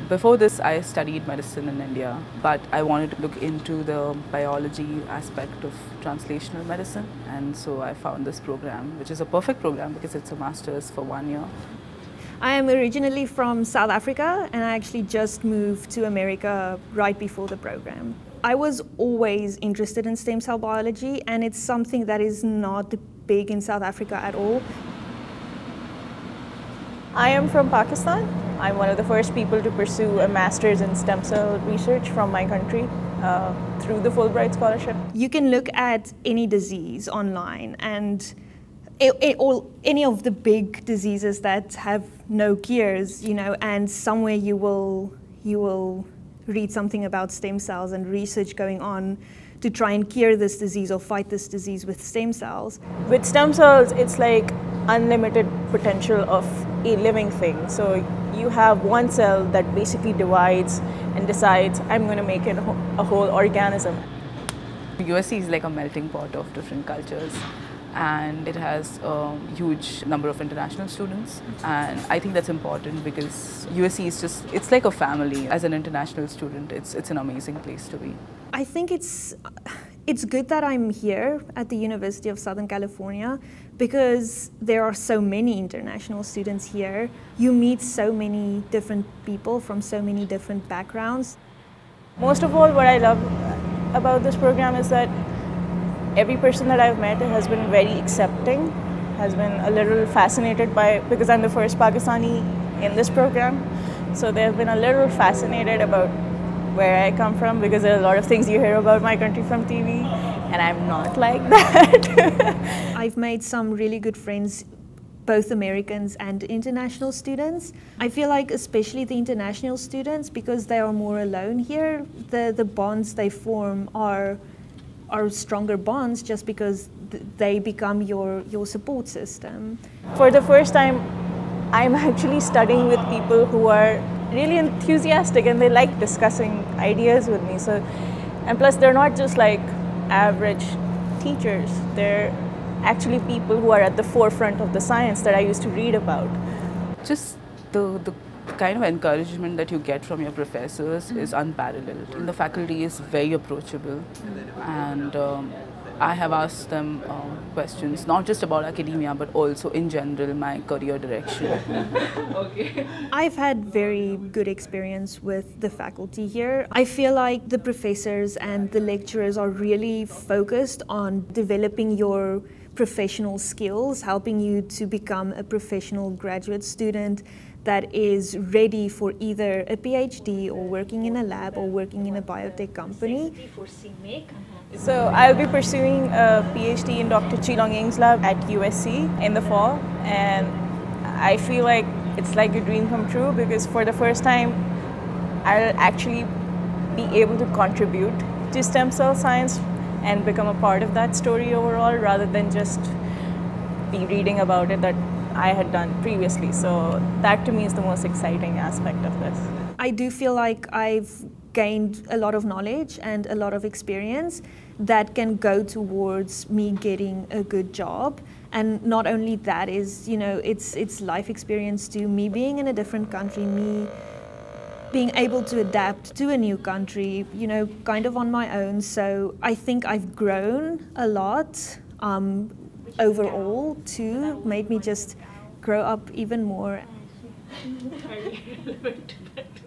Before this, I studied medicine in India, but I wanted to look into the biology aspect of translational medicine, and so I found this program, which is a perfect program because it's a master's for 1 year. I am originally from South Africa, and I actually just moved to America right before the program. I was always interested in stem cell biology, and it's something that is not big in South Africa at all. I am from Pakistan. I'm one of the first people to pursue a master's in stem cell research from my country through the Fulbright scholarship. You can look at any disease online, and any of the big diseases that have no cures, and somewhere you will read something about stem cells and research going on to try and cure this disease or fight this disease with stem cells. With stem cells, it's like unlimited potential of a living thing. So you have one cell that basically divides and decides, I'm going to make it a whole organism. USC is like a melting pot of different cultures, and it has a huge number of international students, and I think that's important because USC is it's like a family. As an international student, it's an amazing place to be. I think it's good that I'm here at the University of Southern California because there are so many international students here. You meet so many different people from so many different backgrounds. Most of all, what I love about this program is that every person that I've met has been very accepting, has been a little fascinated because I'm the first Pakistani in this program. So they've been a little fascinated about where I come from, because there are a lot of things you hear about my country from TV, and I'm not like that. I've made some really good friends, both Americans and international students. I feel like especially the international students, because they are more alone here, the bonds they form are stronger bonds just because they become your support system. For the first time, I'm actually studying with people who are really enthusiastic and they like discussing ideas with me. And plus they're not just like average teachers, they're actually people who are at the forefront of the science that I used to read about. Just the kind of encouragement that you get from your professors is unparalleled. And the faculty is very approachable, and I have asked them questions, not just about academia, but also in general, my career direction. Okay. I've had very good experience with the faculty here. I feel like the professors and the lecturers are really focused on developing your professional skills, helping you to become a professional graduate student that is ready for either a PhD or working in a lab or working in a biotech company. So I'll be pursuing a PhD in Dr. Chilong Ying's lab at USC in the fall, and I feel like it's like a dream come true because for the first time I'll actually be able to contribute to stem cell science and become a part of that story overall, rather than just be reading about it that I had done previously. So that to me is the most exciting aspect of this. I do feel like I've gained a lot of knowledge and a lot of experience that can go towards me getting a good job. And not only that is, it's life experience too, me being in a different country, me being able to adapt to a new country, kind of on my own. So I think I've grown a lot overall too, made me just grow up even more.